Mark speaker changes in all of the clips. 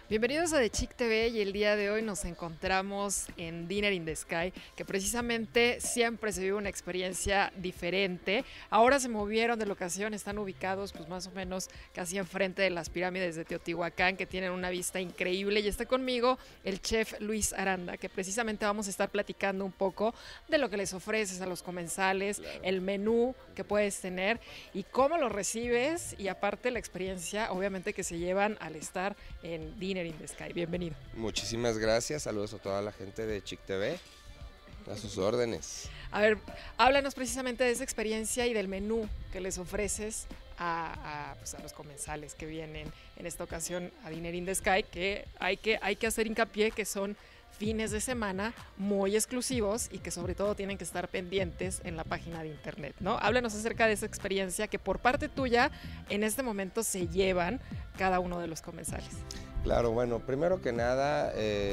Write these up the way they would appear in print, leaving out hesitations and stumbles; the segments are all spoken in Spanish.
Speaker 1: Bienvenidos a The Chick TV y el día de hoy nos encontramos en Dinner in the Sky, que precisamente siempre se vive una experiencia diferente. Ahora se movieron de locación, están ubicados pues más o menos casi enfrente de las pirámides de Teotihuacán, que tienen una vista increíble, y está conmigo el chef Luis Aranda, que precisamente vamos a estar platicando un poco de lo que les ofreces a los comensales, el menú que puedes tener y cómo lo recibes, y aparte la experiencia obviamente que se llevan al estar en Dinner in the Sky. Bienvenido.
Speaker 2: Muchísimas gracias, saludos a toda la gente de Chick TV, a sus órdenes.
Speaker 1: A ver, háblanos precisamente de esa experiencia y del menú que les ofreces pues a los comensales que vienen en esta ocasión a Dinner in the Sky, que hay que hacer hincapié que son fines de semana muy exclusivos y que sobre todo tienen que estar pendientes en la página de internet, ¿no? Háblanos acerca de esa experiencia que por parte tuya en este momento se llevan cada uno de los comensales.
Speaker 2: Claro, bueno, primero que nada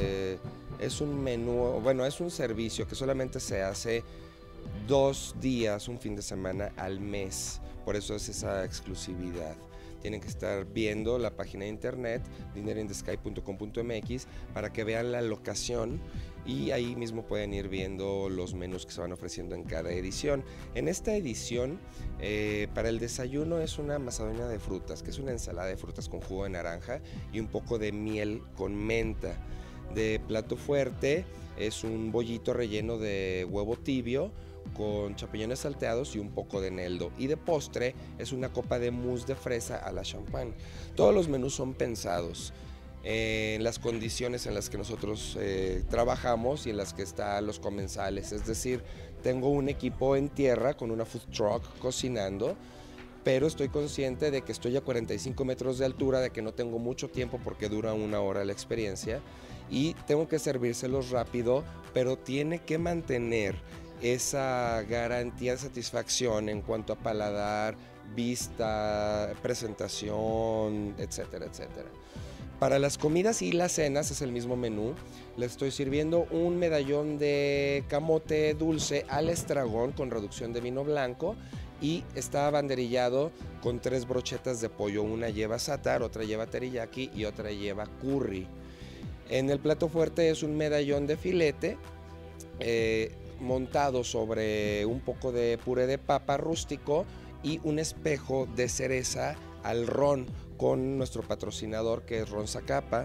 Speaker 2: es un menú, bueno, es un servicio que solamente se hace 2 días, un fin de semana al mes, por eso es esa exclusividad. Tienen que estar viendo la página de internet dinnerindthesky.com.mx para que vean la locación y ahí mismo pueden ir viendo los menús que se van ofreciendo en cada edición. En esta edición, para el desayuno es una macedonia de frutas, que es una ensalada de frutas con jugo de naranja y un poco de miel con menta. De plato fuerte es un bollito relleno de huevo tibio con champiñones salteados y un poco de eneldo, y de postre es una copa de mousse de fresa a la champán. Todos los menús son pensados en las condiciones en las que nosotros trabajamos y en las que están los comensales, es decir, tengo un equipo en tierra con una food truck cocinando, pero estoy consciente de que estoy a 45 metros de altura, de que no tengo mucho tiempo porque dura 1 hora la experiencia y tengo que servírselos rápido, pero tiene que mantener esa garantía de satisfacción en cuanto a paladar, vista, presentación, etcétera, etcétera. Para las comidas y las cenas es el mismo menú. Les estoy sirviendo un medallón de camote dulce al estragón con reducción de vino blanco y está banderillado con 3 brochetas de pollo. Una lleva sátar, otra lleva teriyaki y otra lleva curry. En el plato fuerte es un medallón de filete montado sobre un poco de puré de papa rústico y un espejo de cereza al ron con nuestro patrocinador, que es Ron Zacapa.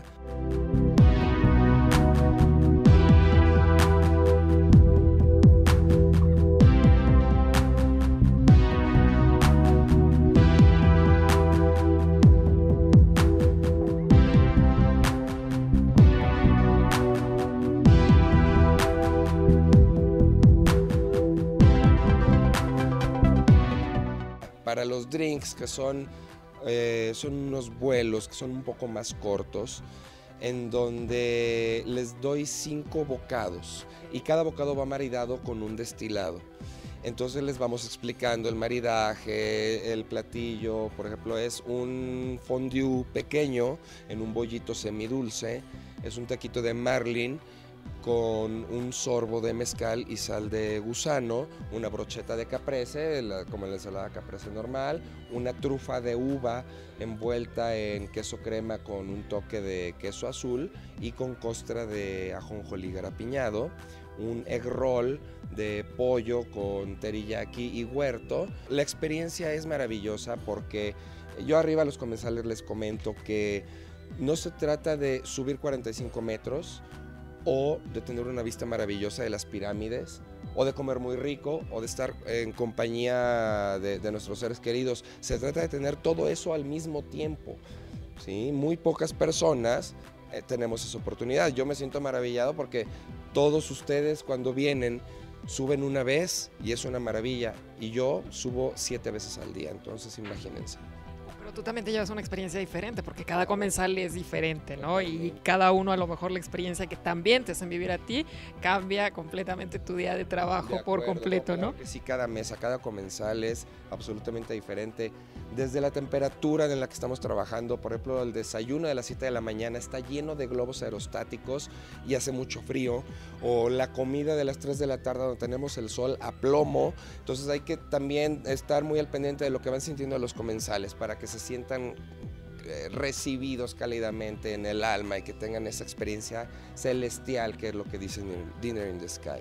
Speaker 2: Para los drinks, que son unos vuelos que son un poco más cortos, en donde les doy 5 bocados y cada bocado va maridado con un destilado. Entonces les vamos explicando el maridaje, el platillo. Por ejemplo, es un fondue pequeño en un bollito semidulce, es un taquito de marlin con un sorbo de mezcal y sal de gusano, una brocheta de caprese, como la ensalada caprese normal, una trufa de uva envuelta en queso crema con un toque de queso azul y con costra de ajonjolí garapiñado, un egg roll de pollo con teriyaki y huerto. La experiencia es maravillosa porque yo arriba a los comensales les comento que no se trata de subir 45 metros, o de tener una vista maravillosa de las pirámides, o de comer muy rico, o de estar en compañía de nuestros seres queridos. Se trata de tener todo eso al mismo tiempo, ¿sí? Muy pocas personas tenemos esa oportunidad. Yo me siento maravillado porque todos ustedes cuando vienen suben una vez y es una maravilla, y yo subo 7 veces al día, entonces imagínense.
Speaker 1: Pero tú también te llevas una experiencia diferente, porque cada comensal es diferente, ¿no? Y cada uno, a lo mejor la experiencia que también te hacen vivir a ti, cambia completamente tu día de trabajo por completo, ¿no?
Speaker 2: Claro que sí, cada mesa, cada comensal es absolutamente diferente. Desde la temperatura en la que estamos trabajando, por ejemplo, el desayuno de las 7 de la mañana está lleno de globos aerostáticos y hace mucho frío, o la comida de las 3 de la tarde donde tenemos el sol a plomo. Entonces hay que también estar muy al pendiente de lo que van sintiendo los comensales para que se sientan recibidos cálidamente en el alma y que tengan esa experiencia celestial, que es lo que dicen en Dinner in the Sky.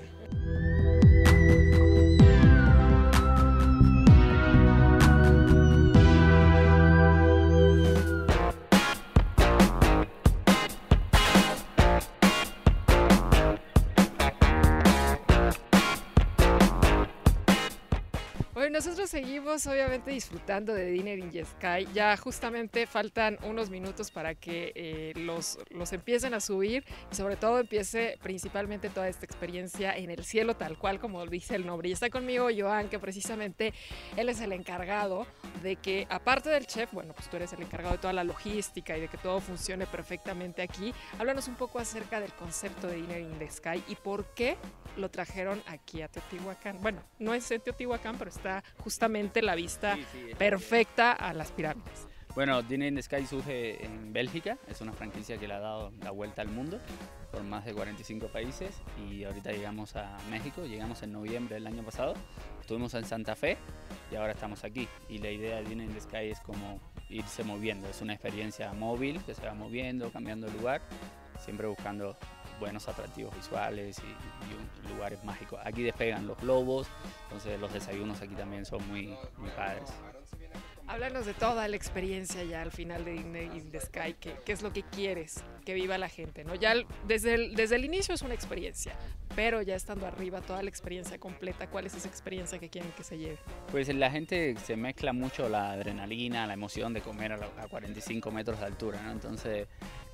Speaker 1: Bueno, nosotros seguimos obviamente disfrutando de Dinner in the Sky. Ya justamente faltan unos minutos para que los empiecen a subir y sobre todo empiece principalmente toda esta experiencia en el cielo, tal cual como dice el nombre. Y está conmigo Joan, que precisamente él es el encargado de que, aparte del chef, bueno, pues tú eres el encargado de toda la logística y de que todo funcione perfectamente aquí. Háblanos un poco acerca del concepto de Dinner in the Sky y por qué lo trajeron aquí a Teotihuacán. Bueno, no es en Teotihuacán, pero está justamente la vista perfecta a las pirámides.
Speaker 3: Bueno, Dinner in the Sky surge en Bélgica, es una franquicia que le ha dado la vuelta al mundo por más de 45 países y ahorita llegamos a México, llegamos en noviembre del año pasado, estuvimos en Santa Fe y ahora estamos aquí. Y la idea de Dinner in the Sky es como irse moviendo, es una experiencia móvil que se va moviendo, cambiando de lugar, siempre buscando buenos atractivos visuales y lugares mágicos. Aquí despegan los globos, entonces los desayunos aquí también son muy padres.
Speaker 1: Háblanos de toda la experiencia ya al final de Dinner in the Sky, ¿qué es lo que quieres que viva la gente, ¿no? Ya desde el inicio es una experiencia, pero ya estando arriba, toda la experiencia completa, ¿cuál es esa experiencia que quieren que se lleve?
Speaker 3: Pues la gente se mezcla mucho la adrenalina, la emoción de comer a 45 metros de altura, ¿no? Entonces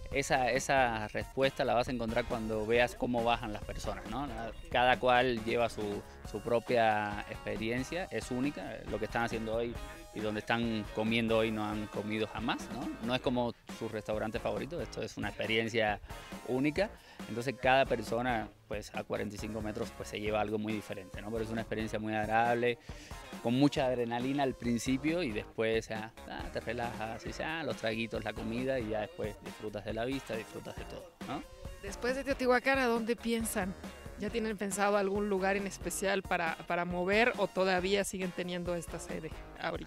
Speaker 3: esa respuesta la vas a encontrar cuando veas cómo bajan las personas, ¿no? Cada cual lleva su propia experiencia, es única. Lo que están haciendo hoy y donde están comiendo hoy no han comido jamás, ¿no? No es como su restaurante favorito, esto es una experiencia única. Entonces cada persona pues a 45 metros pues se lleva algo muy diferente, ¿no? Pero es una experiencia muy agradable, con mucha adrenalina al principio y después te relajas, y los traguitos, la comida y ya después disfrutas de la vista, disfrutas de todo, ¿no?
Speaker 1: Después de Teotihuacán, ¿a dónde piensan? ¿Ya tienen pensado algún lugar en especial para mover o todavía siguen teniendo esta sede ahorita?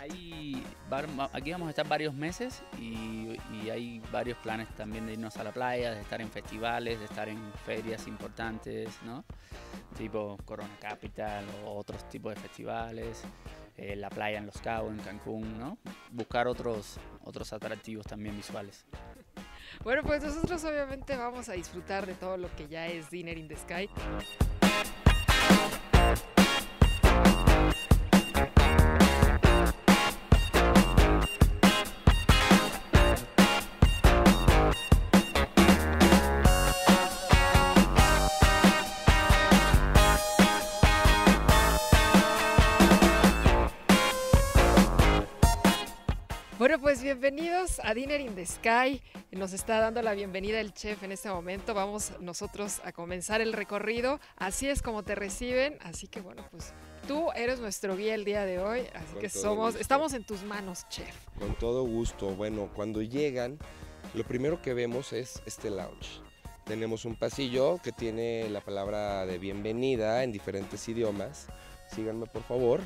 Speaker 3: Aquí vamos a estar varios meses y hay varios planes también de irnos a la playa, de estar en festivales, de estar en ferias importantes, ¿no? Tipo Corona Capital o otros tipos de festivales, la playa en Los Cabos, en Cancún, ¿no? Buscar otros atractivos también visuales.
Speaker 1: Bueno, pues nosotros obviamente vamos a disfrutar de todo lo que ya es Dinner in the Sky. Bueno, pues bienvenidos a Dinner in the Sky. Nos está dando la bienvenida el chef en este momento. Vamos nosotros a comenzar el recorrido. Así es como te reciben. Así que bueno, pues tú eres nuestro guía el día de hoy. Así que estamos en tus manos, chef.
Speaker 2: Con todo gusto. Bueno, cuando llegan, lo primero que vemos es este lounge. Tenemos un pasillo que tiene la palabra de bienvenida en diferentes idiomas. Síganme, por favor.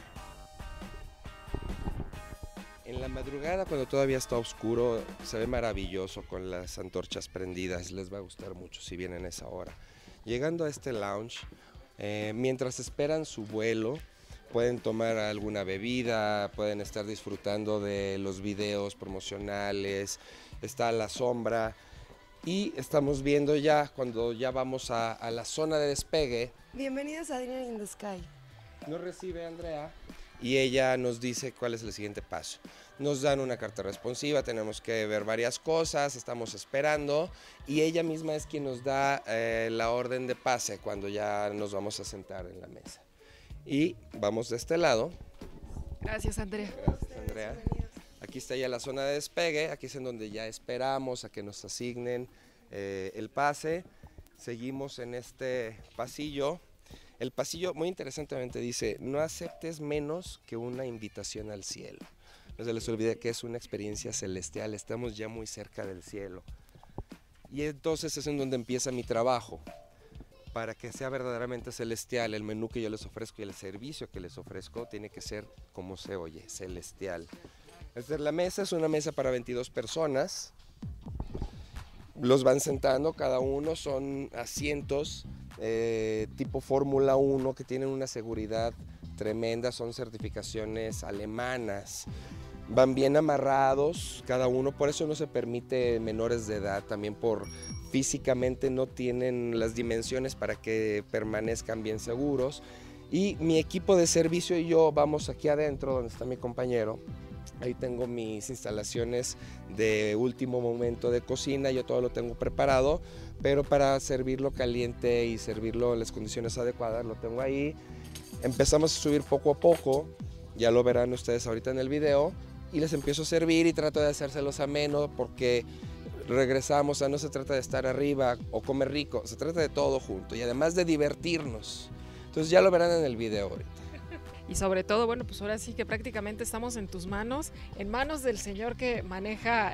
Speaker 2: En la madrugada, cuando todavía está oscuro, se ve maravilloso con las antorchas prendidas. Les va a gustar mucho si vienen a esa hora. Llegando a este lounge, mientras esperan su vuelo, pueden tomar alguna bebida, pueden estar disfrutando de los videos promocionales, está la sombra. Y estamos viendo ya, cuando ya vamos a la zona de despegue.
Speaker 4: Bienvenidos a Dinner in the Sky.
Speaker 2: Nos recibe Andrea y ella nos dice cuál es el siguiente paso. Nos dan una carta responsiva, tenemos que ver varias cosas, estamos esperando y ella misma es quien nos da la orden de pase cuando ya nos vamos a sentar en la mesa. Y vamos de este lado.
Speaker 1: Gracias, Andrea.
Speaker 2: Gracias, Andrea. Aquí está ya la zona de despegue, aquí es en donde ya esperamos a que nos asignen el pase. Seguimos en este pasillo. El pasillo, muy interesantemente, dice, no aceptes menos que una invitación al cielo. No se les olvide que es una experiencia celestial, estamos ya muy cerca del cielo. Y entonces es en donde empieza mi trabajo, para que sea verdaderamente celestial. El menú que yo les ofrezco y el servicio que les ofrezco tiene que ser como se oye, celestial. Esta es la mesa, es una mesa para 22 personas. Los van sentando, cada uno son asientos tipo Fórmula 1 que tienen una seguridad tremenda, son certificaciones alemanas. Van bien amarrados cada uno, por eso no se permite menores de edad, también por físicamente no tienen las dimensiones para que permanezcan bien seguros. Y mi equipo de servicio y yo vamos aquí adentro, donde está mi compañero. Ahí tengo mis instalaciones de último momento de cocina, yo todo lo tengo preparado, pero para servirlo caliente y servirlo en las condiciones adecuadas lo tengo ahí. Empezamos a subir poco a poco, ya lo verán ustedes ahorita en el video, y les empiezo a servir y trato de hacérselos ameno porque regresamos a no se trata de estar arriba o comer rico, se trata de todo junto y además de divertirnos. Entonces ya lo verán en el video ahorita.
Speaker 1: Y sobre todo, bueno, pues ahora sí que prácticamente estamos en tus manos, en manos del señor que maneja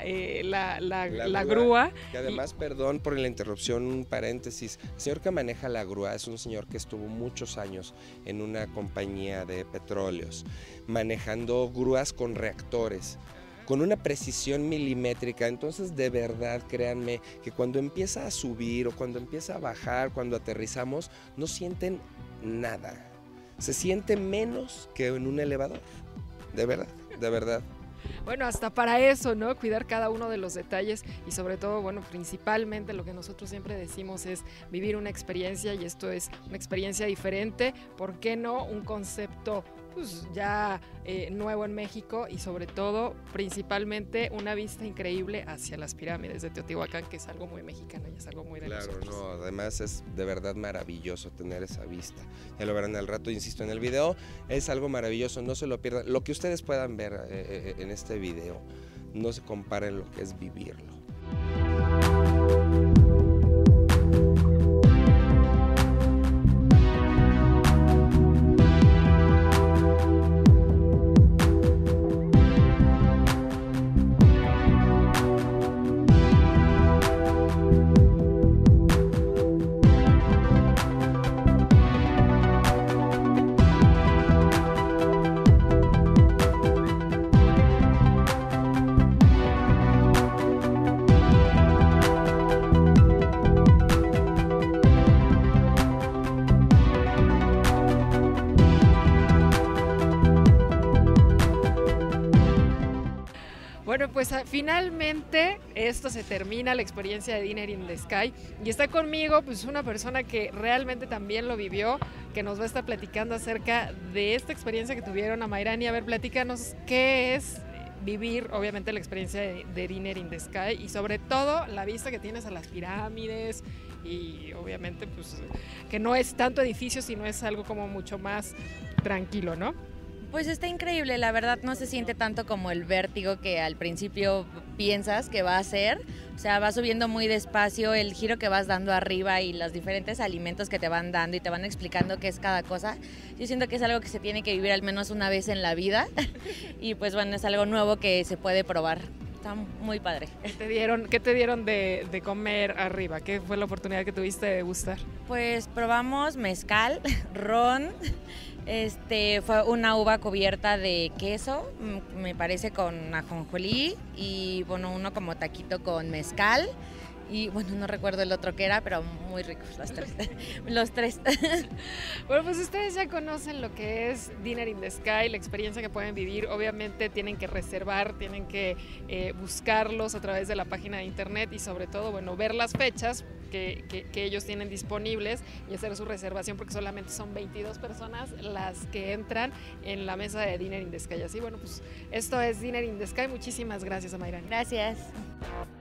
Speaker 1: la grúa.
Speaker 2: Que además, perdón por la interrupción, un paréntesis, el señor que maneja la grúa es un señor que estuvo muchos años en una compañía de petróleos, manejando grúas con reactores, con una precisión milimétrica. Entonces, de verdad, créanme que cuando empieza a subir o cuando empieza a bajar, cuando aterrizamos, no sienten nada. Se siente menos que en un elevador, de verdad, de verdad.
Speaker 1: Bueno, hasta para eso, ¿no? Cuidar cada uno de los detalles y sobre todo, bueno, principalmente lo que nosotros siempre decimos es vivir una experiencia y esto es una experiencia diferente, ¿por qué no? Un concepto pues ya nuevo en México y sobre todo, principalmente, una vista increíble hacia las pirámides de Teotihuacán, que es algo muy mexicano y es algo muy de nosotros.
Speaker 2: Claro, no, además es de verdad maravilloso tener esa vista. Ya lo verán al rato, insisto, en el video, es algo maravilloso, no se lo pierdan. Lo que ustedes puedan ver en este video, no se comparen lo que es vivirlo.
Speaker 1: Bueno, pues finalmente esto se termina, la experiencia de Dinner in the Sky, y está conmigo pues una persona que realmente también lo vivió, que nos va a estar platicando acerca de esta experiencia que tuvieron. A Mayrani, a ver, platícanos qué es vivir obviamente la experiencia de Dinner in the Sky y sobre todo la vista que tienes a las pirámides y obviamente pues que no es tanto edificio, sino es algo como mucho más tranquilo, ¿no?
Speaker 5: Pues está increíble, la verdad no se siente tanto como el vértigo que al principio piensas que va a ser, o sea, va subiendo muy despacio, el giro que vas dando arriba y los diferentes alimentos que te van dando y te van explicando qué es cada cosa. Yo siento que es algo que se tiene que vivir al menos una vez en la vida y pues bueno, es algo nuevo que se puede probar. Está muy padre.
Speaker 1: ¿Qué te dieron de comer arriba? ¿Qué fue la oportunidad que tuviste de degustar?
Speaker 5: Pues probamos mezcal, ron, fue una uva cubierta de queso, me parece con ajonjolí y bueno, uno como taquito con mezcal. Y bueno, no recuerdo el otro que era, pero muy ricos los tres.
Speaker 1: Bueno, pues ustedes ya conocen lo que es Dinner in the Sky, la experiencia que pueden vivir. Obviamente tienen que reservar, tienen que buscarlos a través de la página de internet y sobre todo, bueno, ver las fechas que ellos tienen disponibles y hacer su reservación porque solamente son 22 personas las que entran en la mesa de Dinner in the Sky. Así, bueno, pues esto es Dinner in the Sky. Muchísimas gracias, Mayrani.
Speaker 5: Gracias.